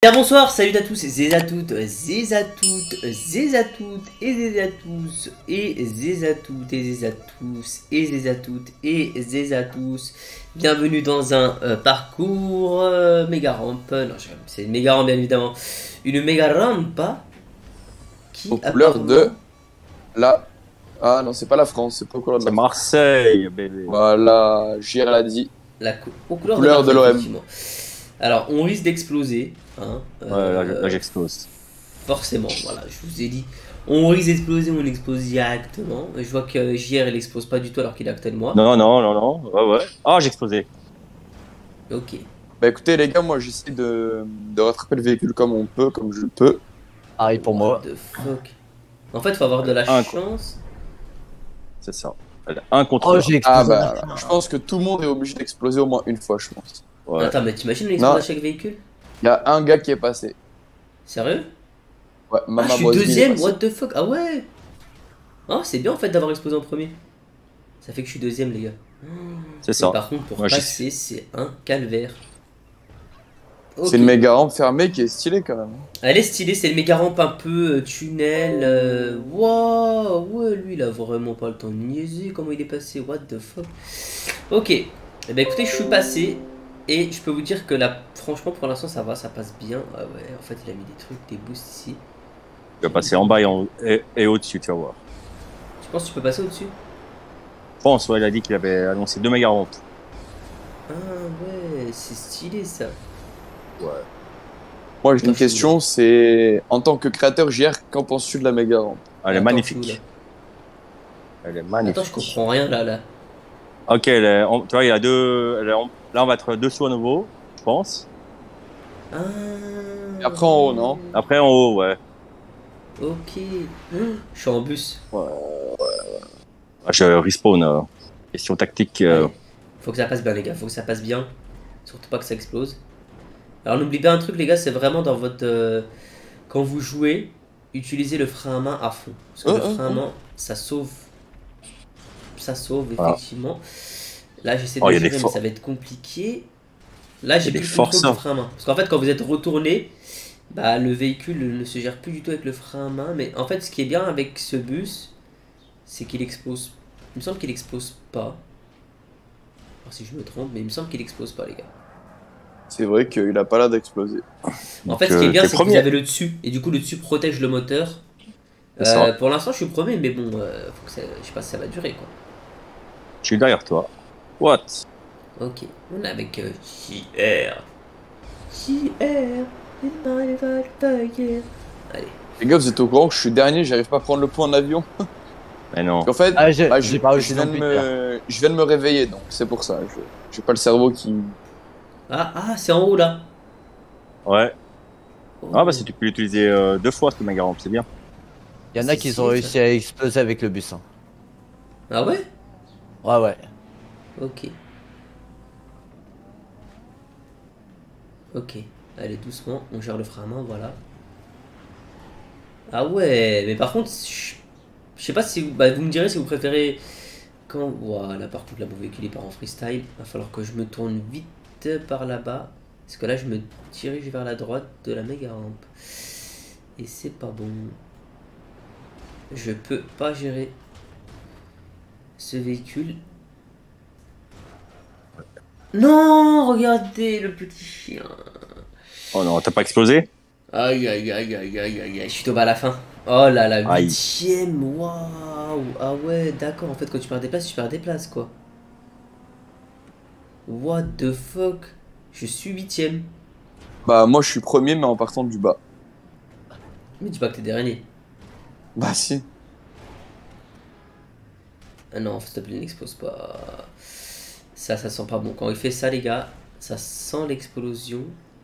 Bien bonsoir, salut à tous, zéz à toutes, zéz à toutes, zéz à toutes, et zéz à tous, et zéz à toutes, et zéz à tous, et zéz à toutes, et zéz à tous. Bienvenue dans un parcours méga rampe, non c'est une méga rampe bien évidemment, une méga rampe qui aux couleurs de la... Ah non, c'est pas la France, c'est pas aux couleurs de la C'est Marseille, bébé. Voilà, JR l'a dit. aux couleurs de l'OM. effectivement. Alors on risque d'exploser, hein, Ouais, là j'explose. forcément, voilà, je vous ai dit. On risque d'exploser, on explose directement. Je vois que JR il explose pas du tout alors qu'il est à côté de moi. Non, ouais. Oh, j'ai explosé. Ok. Bah écoutez les gars, moi j'essaie de rattraper le véhicule comme on peut, comme je peux. Pareil pour moi. What the fuck. En fait, faut avoir de la chance. C'est ça. Un contre Oh, un. j'ai Ah explosé. bah, je pense que tout le monde est obligé d'exploser au moins une fois, je pense. Ouais. Attends, mais t'imagines on explose Non. à chaque véhicule? Il y a un gars qui est passé. Sérieux? Ouais, Ah, je suis Bosby est deuxième, passé. what the fuck? Ah ouais. Ah, c'est bien en fait d'avoir explosé en premier. Ça fait que je suis deuxième, les gars. C'est ça. Mais par contre, pour Moi, passer, c'est un calvaire. Ok. C'est une méga rampe fermée qui est stylée quand même. Elle est stylée, c'est le méga rampe un peu tunnel. Waouh, ouais, lui il a vraiment pas le temps de niaiser comment il est passé. What the fuck. Ok, eh ben écoutez, je suis passé et je peux vous dire que là, franchement, pour l'instant, ça va, ça passe bien. Ah ouais, en fait, il a mis des trucs, des boosts ici. Tu vas passer en bas et au-dessus, tu vas voir. Tu penses que tu peux passer au-dessus? Je pense, ouais, il a dit qu'il avait annoncé 2 méga rampes. Ah ouais, c'est stylé ça. Ouais. Moi j'ai Putain, une question, c'est en tant que créateur JR, qu'en penses-tu de la méga rampe? Elle est Attends, magnifique. tout, là. Elle est magnifique. Attends, je comprends rien là. Ok, tu vois, il y a deux. Là, on va être dessous à nouveau, je pense. Ah. Et après en haut, non? Après, en haut, ouais. Ok. Je suis en bus. Ah, je respawn. Question tactique. Allez. Faut que ça passe bien, les gars, faut que ça passe bien. Surtout pas que ça explose. Alors n'oubliez pas un truc, les gars, c'est vraiment dans votre... quand vous jouez, utilisez le frein à main à fond. Parce que le frein à main, ça sauve. Ça sauve, effectivement. Là, j'essaie de Oh, y a gérer, des mais ça va être compliqué. Là, j'ai des plus le contrôle forces, du frein à main. Parce qu'en fait, quand vous êtes retourné, bah, le véhicule ne se gère plus du tout avec le frein à main. Mais en fait, ce qui est bien avec ce bus, c'est qu'il explose. Il me semble qu'il explose pas. Alors, si je me trompe, mais il me semble qu'il explose pas, les gars. C'est vrai qu'il a pas l'air d'exploser. En fait, ce qui est bien, t'es c'est que vous premier. avez le dessus, et du coup, le dessus protège le moteur. C'est ça. Pour l'instant, je suis premier, mais bon, faut que ça, je sais pas si ça va durer, quoi. Je suis derrière toi. What? Ok, on est avec JR. JR, allez. Les gars, vous êtes au courant que je suis dernier, j'arrive pas à prendre le point en avion. Mais non. En fait, Ah, j'ai bah, pas réussi non plus. je viens de me réveiller, donc c'est pour ça. J'ai pas le cerveau qui... Ah, c'est en haut, là. Ouais. Oh. Ah, bah, si tu peux l'utiliser 2 fois, ce méga rampe, c'est bien. Il y en a qui ont réussi à exploser avec le bus. Hein. Ah ouais. Ouais. Ok. Ok, allez, doucement, on gère le frein à main, voilà. Ah ouais, mais par contre, je sais pas si vous, bah, vous me direz si vous préférez quand... Voilà, par contre, là, mon véhicule est part en freestyle. Va falloir que je me tourne vite par là-bas. Parce que là, je me dirige vers la droite de la méga rampe. Et c'est pas bon. Je peux pas gérer ce véhicule. Non, regardez le petit chien. Oh non, t'as pas explosé? Aïe, je suis tombé à la fin. Oh là là, Aïe. 8ème, waouh. Ah ouais, d'accord, en fait, quand tu perds des places, tu perds des places, quoi. What the fuck. Je suis 8ème. Bah moi je suis premier, mais en partant du bas. Mais dis pas que t'es dernier. Bah si. Ah non, s'il te plaît, n'explose pas. Ça sent pas bon. Quand il fait ça, les gars, ça sent l'explosion.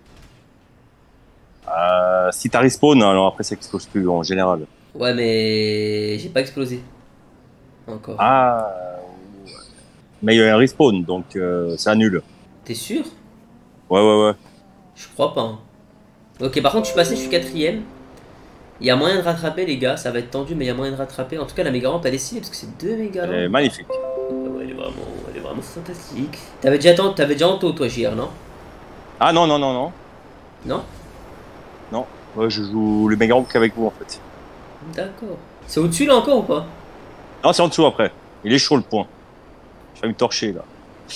Si t'as respawn, alors après ça explose plus en général. Ouais, mais j'ai pas explosé. Encore. Ah. Mais il y a un respawn, donc ça annule. T'es sûr? Ouais. Je crois pas. Hein. Ok, par contre, je suis passé, je suis 4ème. Il y a moyen de rattraper, les gars. Ça va être tendu, mais il y a moyen de rattraper. En tout cas, la méga rampe, elle est stylée parce que c'est 2 méga Elle est rampes. magnifique. Ouais, elle est vraiment fantastique. T'avais déjà en taux, toi, JR, non? Ah non. Non? Non, moi je joue le méga rampe qu'avec vous en fait. D'accord. C'est au-dessus là encore ou pas? Non, c'est en dessous après. Il est chaud le point. Je vais me torcher là.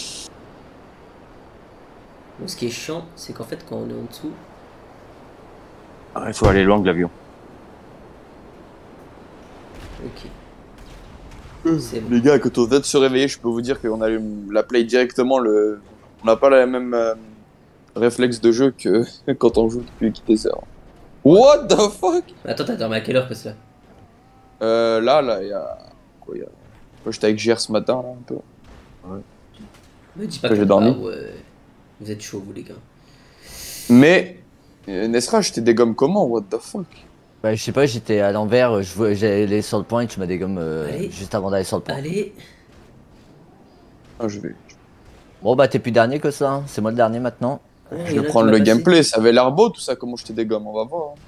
Bon, ce qui est chiant, c'est qu'en fait, quand on est en dessous. Ah, il faut aller loin de l'avion. Ok. C'est bon. Les gars, quand on vient de se réveiller, je peux vous dire qu'on allume la play directement. On n'a pas la même réflexe de jeu que quand on joue depuis des heures. What the fuck? Attends, t'as dormi à quelle heure que ça? Là, il y a. Quoi, il y a. Moi, j'étais avec JR ce matin, là, un peu. Me dis pas J'ai que dormi. Ah ouais. Vous êtes chaud, vous les gars. Mais. Nesra, je t'ai dégomme comment? What the fuck? Bah, je sais pas, j'étais à l'envers, j'allais sur le point et tu m'as dégomme Allez. juste avant d'aller sur le point. Allez. Ah, je vais. Bon, bah, t'es plus dernier que ça, hein. C'est moi le dernier maintenant. Oh, Je il y en vais a prendre qui le m'a passé. gameplay. Ça avait l'air beau tout ça, comment je t'ai dégomme. On va voir. Hein.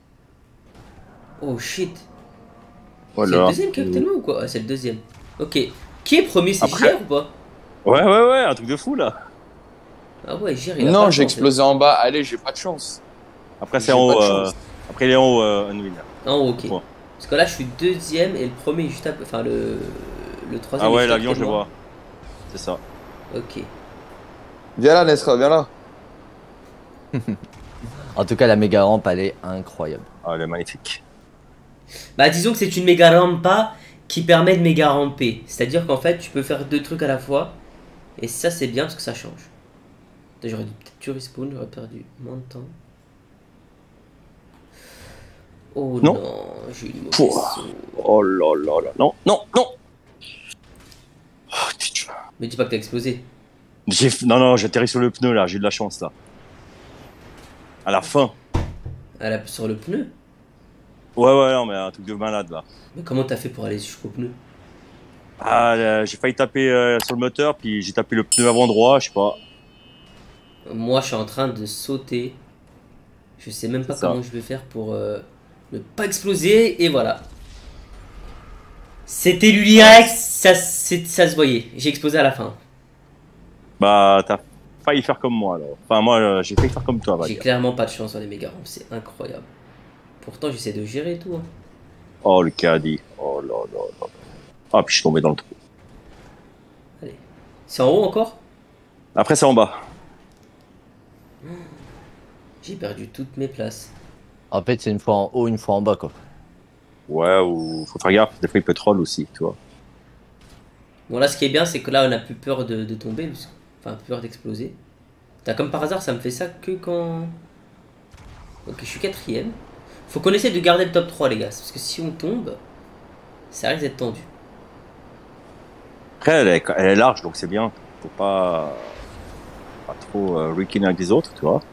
Oh shit. C'est Voilà. le deuxième Captain ou quoi? Ah, c'est le deuxième. Ok. Qui est premier? C'est Après- JR ou pas? Ouais, un truc de fou là. Ah ouais, JR il a pas Non, le j'ai temps, explosé en bas. Allez, j'ai pas de chance. Après c'est J'ai en pas haut. de chance. Après il est en haut, Unwin. en fait. En haut, ok. Ouais. Parce que là, je suis deuxième et le premier est juste après. Enfin, le troisième. Ah est ouais, juste à l'avion côté je de le moi. vois. C'est ça. Ok. Viens là, Nesra, viens là. En tout cas, la méga rampe, elle est incroyable. Ah, elle est magnifique. Bah, disons que c'est une méga rampa qui permet de méga ramper. C'est-à-dire qu'en fait, tu peux faire deux trucs à la fois. Et ça, c'est bien parce que ça change. J'aurais dû peut-être tu respawn, j'aurais perdu moins de temps. Oh Non. non, j'ai eu une mauvaise Pouah. saut. Oh là là là. Non. Oh, putain. Mais dis pas que t'as explosé. Non, j'ai atterri sur le pneu là, j'ai eu de la chance là. À la fin. Sur le pneu. Ouais, non, mais un truc de malade là. Mais comment t'as fait pour aller jusqu'au pneu? Ah, j'ai failli taper sur le moteur, puis j'ai tapé le pneu avant droit, je sais pas. Moi, je suis en train de sauter. Je sais même pas C'est ça. comment je vais faire pour ne pas exploser. Et voilà. C'était l'Uliax, ça se voyait. J'ai explosé à la fin. Bah, t'as failli faire comme moi alors. Enfin, moi, j'ai failli faire comme toi, on va J'ai dire. clairement pas de chance sur les méga rampes, c'est incroyable. Pourtant, j'essaie de gérer tout. Hein. Oh, le caddie. Oh là là là. Ah, puis je suis tombé dans le trou. Allez. C'est en haut encore? Après, c'est en bas. J'ai perdu toutes mes places. En fait, c'est une fois en haut, une fois en bas, quoi. Ouais, ou faut faire gaffe, des fois il peut troll aussi, tu vois. Bon, là, ce qui est bien, c'est que là, on a plus peur de tomber. Enfin, peur d'exploser. T'as comme par hasard, ça me fait ça que quand. Ok, je suis quatrième. Faut qu'on essaie de garder le top 3, les gars. Parce que si on tombe, ça risque d'être tendu. Après, elle est large, donc c'est bien. Faut pas trop requiner avec des autres, tu vois.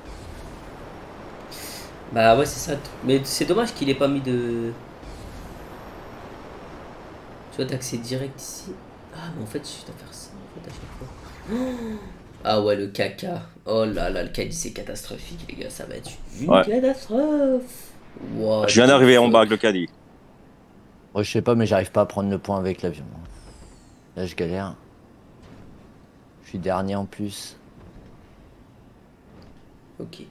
Bah ouais, c'est ça. Mais c'est dommage qu'il ait pas mis de. Tu vois, d'accès direct ici. Ah, mais en fait, je dois faire ça en fait, à chaque fois. Oh, ah ouais, le caca. Oh là là, le caddie, c'est catastrophique, les gars. Ça va être une Ouais. catastrophe. Wow, Je viens d'arriver en bas avec le caddie. Moi, je sais pas, mais j'arrive pas à prendre le point avec l'avion. Là, je galère. Je suis dernier en plus. Ok.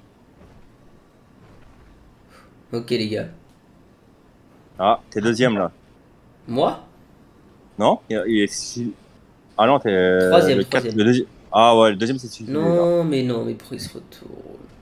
Ok, les gars. Ah, t'es deuxième là. Moi? Non il est... Ah non, t'es. Troisième, le troisième. le deuxième. Ah ouais, le deuxième c'est celui Non, mais pourquoi il se retourne?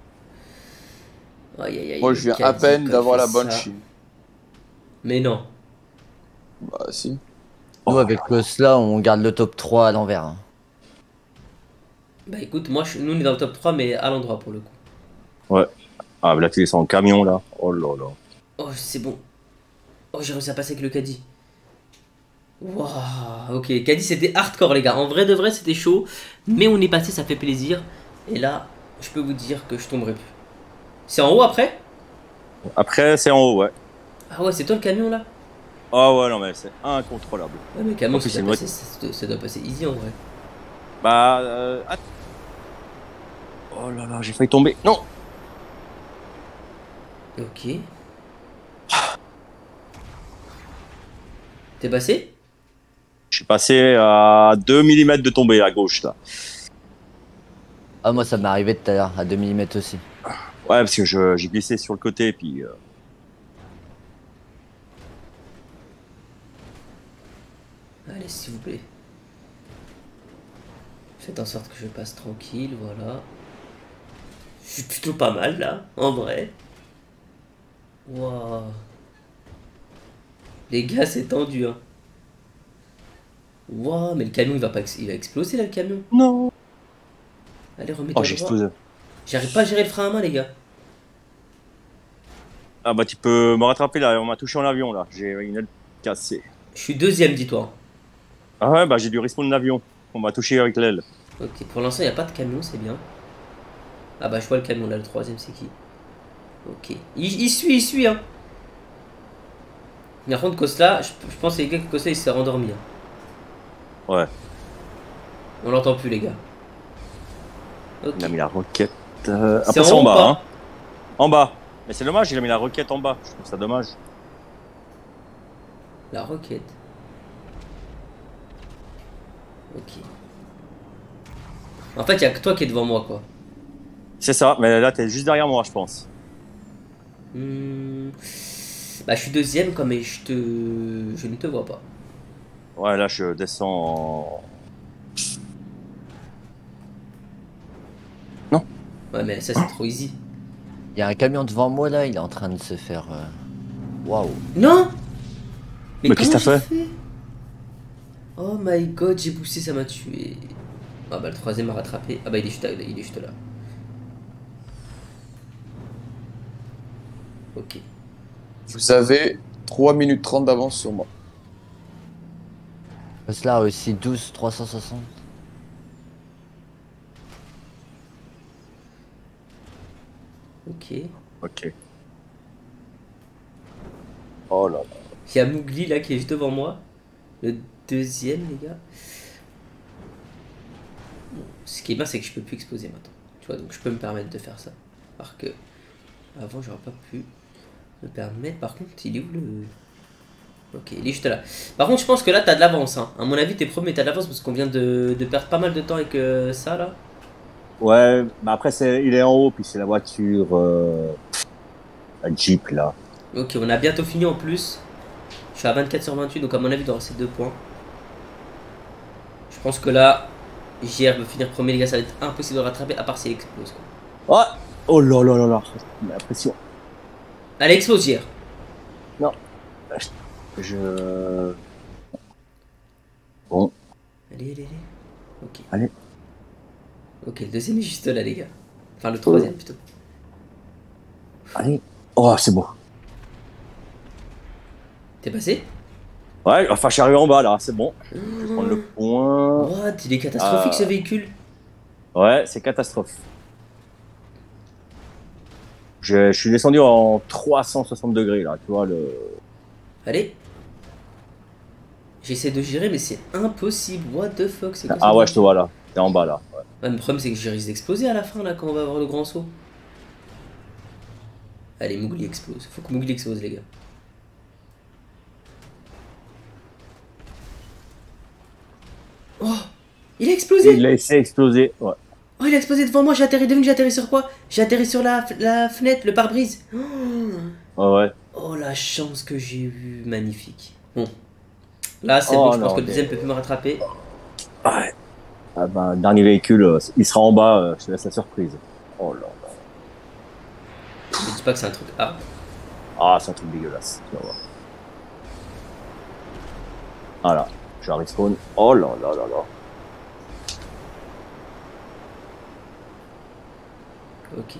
Aïe aïe aïe. Moi, le je viens à caddie, peine quand d'avoir il la fait bonne ça. chine. Mais non. Bah, si. Nous, avec le SLA, on garde le top 3 à l'envers. Hein. Bah écoute, nous on est dans le top 3, mais à l'endroit pour le coup. Ah, là tu descends en camion là. Oh là là. Oh, c'est bon. Oh, j'ai réussi à passer avec le caddie. Waouh, ok, caddie c'était hardcore les gars. En vrai de vrai c'était chaud, mais on est passé, ça fait plaisir. Et là, je peux vous dire que je tomberai plus. C'est en haut après? Après, c'est en haut, ouais. Ah ouais, c'est toi le camion là? Ah ouais, non, mais c'est incontrôlable. Ouais, mais le camion En plus, ça c'est doit une passer, ça doit passer easy en vrai. Bah, oh là là, j'ai failli tomber. Non! Ok. T'es passé? Je suis passé à 2 mm de tomber à gauche là. Ah, moi, ça m'est arrivé tout à l'heure, à 2 mm aussi. Ouais, parce que j'ai glissé sur le côté, puis... Allez, s'il vous plaît. Faites en sorte que je passe tranquille, voilà. Je suis plutôt pas mal là, en vrai. Waouh. Les gars, c'est tendu, hein. Waouh, mais le camion, il va exploser là, le camion. Non. Allez, Oh, remets-toi j'ai droit. explosé. J'arrive pas à gérer le frein à main, les gars. Ah bah tu peux me rattraper là, on m'a touché en avion là, j'ai une aile cassée. Je suis deuxième, dis-toi. Ah ouais, bah j'ai dû respawn l'avion, on m'a touché avec l'aile. Ok, pour l'instant, il n'y a pas de camion, c'est bien. Ah bah, je vois le camion là, le troisième, c'est qui? Ok. Il suit, hein. Par contre, Kosla, je pense que les gars que Kosla, il s'est rendormi. Hein. Ouais, On l'entend plus, les gars. Ok. il a mis la roquette. C'est Après en c'est haut en ou bas, pas hein. En bas. Mais c'est dommage, il a mis la roquette en bas, je trouve ça dommage. La roquette. Ok. En fait, il n'y a que toi qui est devant moi, quoi. C'est ça, mais là t'es juste derrière moi je pense. Bah, je suis deuxième, quoi, mais je ne te vois pas. Ouais, là je descends en... Ouais, mais ça, c'est trop easy. Il y a un camion devant moi là, il est en train de se faire. Waouh. Non. Mais qu'est-ce que comment t'as j'ai fait? Oh my god, j'ai poussé, ça m'a tué. Ah bah, le troisième m'a rattrapé. Ah bah, il est juste là. Ok. Vous avez 3 minutes 30 d'avance sur moi. Là aussi 12 360. Ok. Ok. Oh là là. Il y a Mougli là qui est juste devant moi. Le deuxième, les gars. Bon, ce qui est bien, c'est que je peux plus exploser maintenant. Tu vois, donc je peux me permettre de faire ça. Alors que avant, j'aurais pas pu me permettre. Par contre, il est où le. Ok, il est juste là. Par contre, je pense que là, t'as de l'avance. Hein. À mon avis, t'es premier, t'as de l'avance parce qu'on vient de perdre pas mal de temps avec ça là. Ouais, bah après il est en haut, puis c'est la voiture... la Jeep là. Ok, on a bientôt fini en plus. Je suis à 24 sur 28, donc à mon avis, il doit rester 2 points. Je pense que là, JR veut finir premier, les gars, ça va être impossible de rattraper, à part s'il explose. Quoi. Oh, oh là là là là, la pression. Allez, explose, JR. Non. Je... Bon, Allez. Ok. allez. Ok, le deuxième est juste là, les gars. Enfin, le troisième plutôt. Allez. Oh, c'est bon. T'es passé? Ouais, enfin, je suis arrivé en bas là, c'est bon. Je vais prendre le point. What? Il est catastrophique ce véhicule. Ouais, c'est catastrophe. Je suis descendu en 360 degrés là, tu vois le. Allez. J'essaie de gérer, mais c'est impossible. What the fuck, c'est quoi Ah ça? ouais, je te vois là. T'es en bas là. Ouais. Ouais, mais le problème, c'est que je risque d'exploser à la fin, là, quand on va avoir le grand saut. Allez, Mowgli explose. Faut que Mowgli explose, les gars. Oh! Il a explosé! Il l'a laissé exploser. Ouais. Oh, il a explosé devant moi, j'ai atterri, devine, j'ai atterri sur quoi? J'ai atterri sur la fenêtre, le pare-brise. Ouais. Oh, la chance que j'ai eue, magnifique. Bon. Là, c'est Oh, bon, je pense non, que le deuxième mais- peut plus me rattraper. Ouais. Ah ben, dernier véhicule, il sera en bas, je te laisse la surprise. Oh là là. Je dis pas que c'est un truc. Ah, Ah, c'est un truc dégueulasse. Tu vas voir. Voilà. Je respawn. Oh là là là là. ok.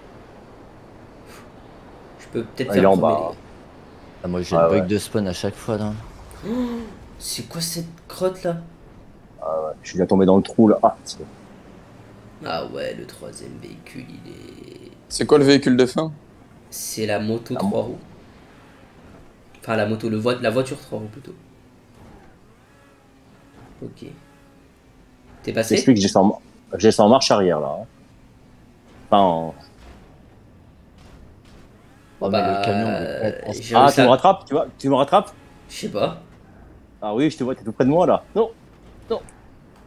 Je peux peut-être Il est faire en premier, bas. les gars. Ah, moi j'ai Ah le bug ouais. de spawn à chaque fois là. C'est quoi cette crotte là? Je suis déjà tombé dans le trou là. Ah, c'est bon. Ah ouais, le troisième véhicule, il est. C'est quoi le véhicule de fin? C'est la moto La 3 roues. Enfin, la moto, la voiture 3 roues plutôt. Ok. T'es passé? J'explique que j'ai ça en marche arrière là. Hein. Enfin, en... Oh, mais le camion, mais- j'ai Ah, réussi tu me à- rattrapes? Tu me rattrapes? Je sais pas. Ah oui, je te vois, t'es tout près de moi là. Non.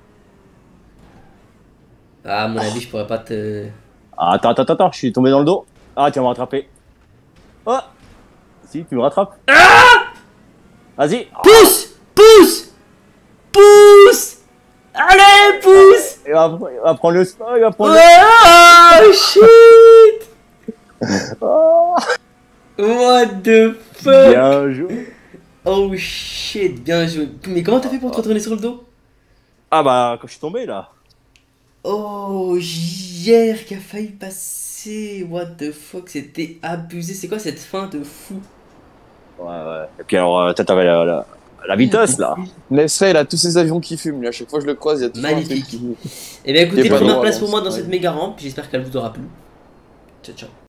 Ah, à mon avis, je pourrais pas te. Ah, attends, je suis tombé dans le dos. Ah, tu vas me rattraper. Oh! Si, tu me rattrapes. Vas-y. Pousse! Pousse! Pousse! Allez, pousse! Il va prendre le spot, il va prendre Oh shit! Oh, What the fuck? bien joué. Oh shit, bien joué. Mais comment t'as fait pour te retourner sur le dos? Ah bah, quand je suis tombé là. Oh, JR qui a failli passer. What the fuck, c'était abusé. C'est quoi cette fin de fou? Ouais. Et puis alors, t'avais la vitesse là. Nesra, il a tous ses avions qui fument. Lui, à chaque fois que je le croise, il y a toujours un truc Magnifique. qui. Eh bien Il écoutez, est pas première droit, place alors, pour moi dans c'est cette vrai. méga rampe. J'espère qu'elle vous aura plu. Ciao ciao.